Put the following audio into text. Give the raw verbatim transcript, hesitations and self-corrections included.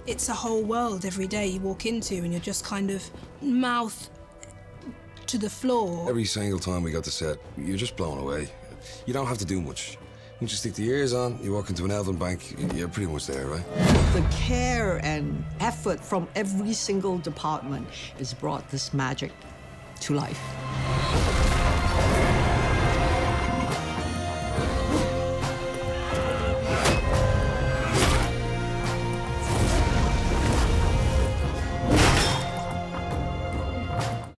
It's a whole world every day you walk into and you're just kind of mouth to the floor. Every single time we got to set, you're just blown away. You don't have to do much. Once you stick the ears on, you walk into an Elven bank, you're pretty much there, right? The care and effort from every single department has brought this magic to life.